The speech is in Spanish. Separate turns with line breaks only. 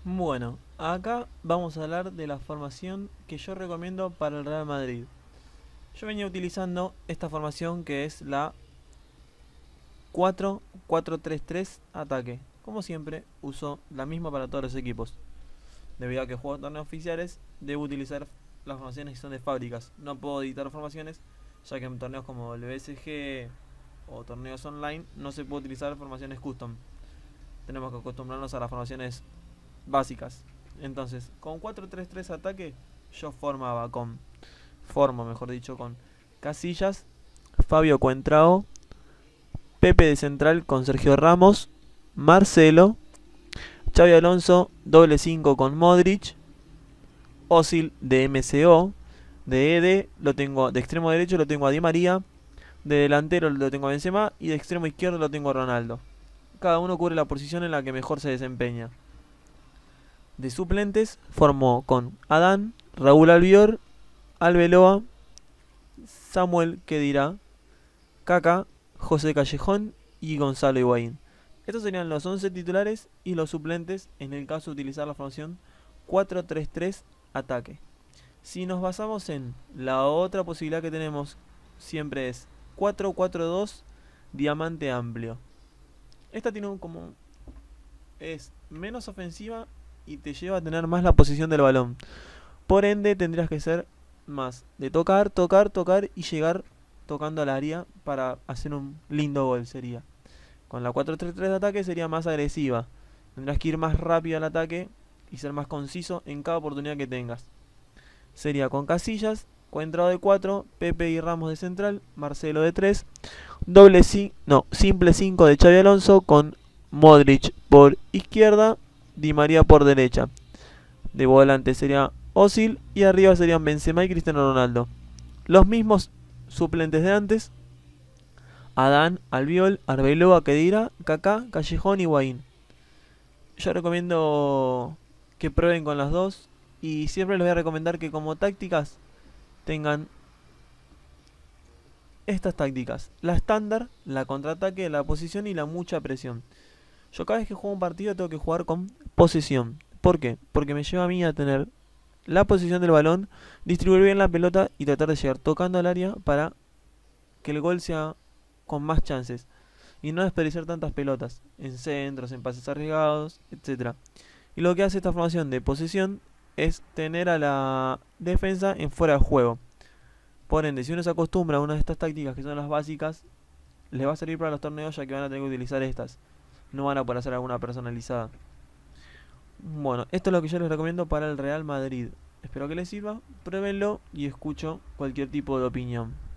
Bueno, acá vamos a hablar de la formación que yo recomiendo para el Real Madrid. Yo venía utilizando esta formación que es la 4-4-3-3 ataque. Como siempre, uso la misma para todos los equipos. Debido a que juego torneos oficiales, debo utilizar las formaciones que son de fábricas. No puedo editar formaciones, ya que en torneos como el BSG o torneos online no se puede utilizar formaciones custom. Tenemos que acostumbrarnos a las formaciones básicas. Entonces, con 4-3-3 ataque, yo formo mejor dicho, con Casillas, Fabio Cuentrao, Pepe de central con Sergio Ramos, Marcelo, Xavi Alonso, doble 5 con Modric, Osil de MCO, de ED lo tengo de extremo derecho lo tengo a Di María, de delantero lo tengo a Benzema y de extremo izquierdo lo tengo a Ronaldo. Cada uno cubre la posición en la que mejor se desempeña. De suplentes formó con Adán, Raúl Albiol, Albeloa, Samuel Kedira, Kaká, José Callejón y Gonzalo Higuaín. Estos serían los 11 titulares y los suplentes en el caso de utilizar la formación 4-3-3 ataque. Si nos basamos en la otra posibilidad que tenemos, siempre es 4-4-2 diamante amplio. Esta tiene es menos ofensiva y te lleva a tener más la posición del balón. Por ende, tendrías que ser más de tocar, tocar, tocar y llegar tocando al área para hacer un lindo gol sería. Con la 4-3-3 de ataque sería más agresiva. Tendrás que ir más rápido al ataque y ser más conciso en cada oportunidad que tengas. Sería con Casillas, Cuadrado de 4, Pepe y Ramos de central, Marcelo de 3, simple 5 de Xavi Alonso con Modric por izquierda, Di María por derecha. De volante sería Osil y arriba serían Benzema y Cristiano Ronaldo. Los mismos suplentes de antes: Adán, Albiol, Arbeloa, Kedira, Kaká, Callejón y Higuaín. Yo recomiendo que prueben con las dos y siempre les voy a recomendar que como tácticas tengan estas tácticas: la estándar, la contraataque, la posición y la mucha presión. Yo cada vez que juego un partido tengo que jugar con posesión. ¿Por qué? Porque me lleva a mí a tener la posición del balón, distribuir bien la pelota y tratar de llegar tocando al área para que el gol sea con más chances y no desperdiciar tantas pelotas en centros, en pases arriesgados, etcétera. Y lo que hace esta formación de posesión es tener a la defensa en fuera de juego. Por ende, si uno se acostumbra a una de estas tácticas que son las básicas, les va a servir para los torneos, ya que van a tener que utilizar estas. No van a poder hacer alguna personalizada. Bueno, esto es lo que yo les recomiendo para el Real Madrid. Espero que les sirva, pruébenlo y escucho cualquier tipo de opinión.